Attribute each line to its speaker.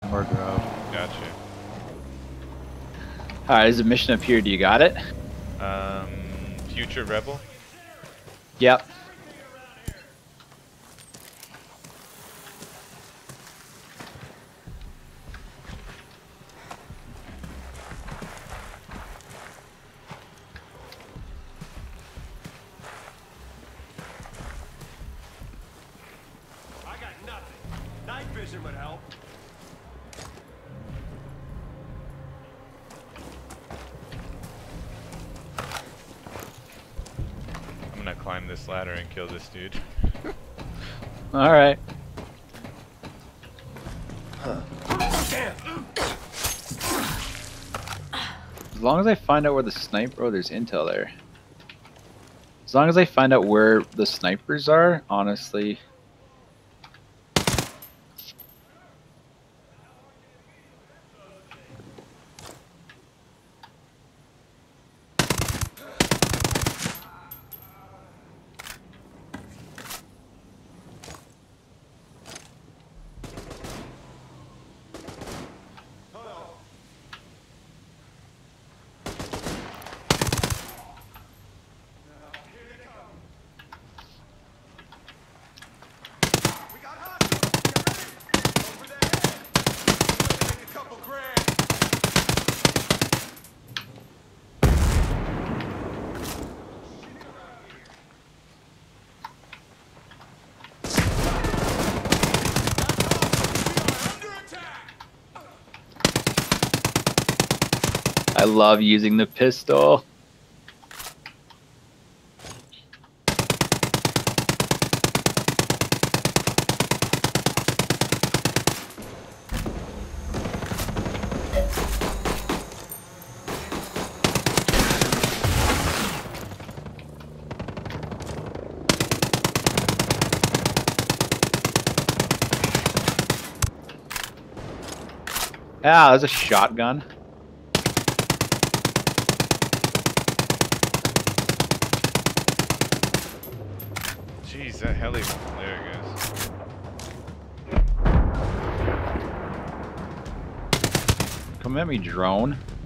Speaker 1: More grove.
Speaker 2: Gotcha.
Speaker 1: Alright, there's a mission up here. Do you got it?
Speaker 2: Future Rebel?
Speaker 1: Yep.
Speaker 3: I got nothing. Night vision would help.
Speaker 2: I'm gonna climb this ladder and kill this dude.
Speaker 1: Alright.
Speaker 3: Damn.
Speaker 1: As long as I find out where the sniper... Oh, there's intel there. As long as I find out where the snipers are, honestly... I love using the pistol. Ah, there's a shotgun.
Speaker 2: Jeez, that heli. There it goes.
Speaker 1: Come at me, drone.